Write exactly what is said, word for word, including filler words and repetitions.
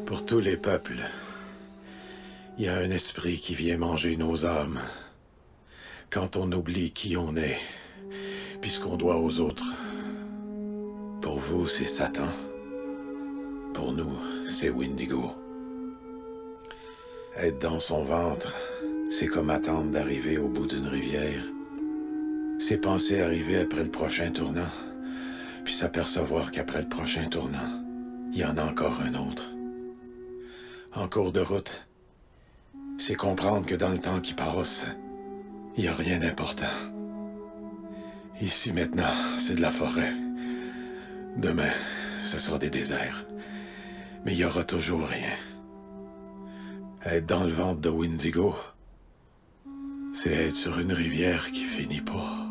Pour tous les peuples, il y a un esprit qui vient manger nos âmes. Quand on oublie qui on est, puis ce qu'on doit aux autres. Pour vous, c'est Satan. Pour nous, c'est Wendigo. Être dans son ventre, c'est comme attendre d'arriver au bout d'une rivière. C'est penser arriver après le prochain tournant, puis s'apercevoir qu'après le prochain tournant, il y en a encore un autre. En cours de route, c'est comprendre que dans le temps qui passe, il n'y a rien d'important. Ici maintenant, c'est de la forêt. Demain, ce sera des déserts. Mais il n'y aura toujours rien. Être dans le ventre de Wendigo, c'est être sur une rivière qui finit pas.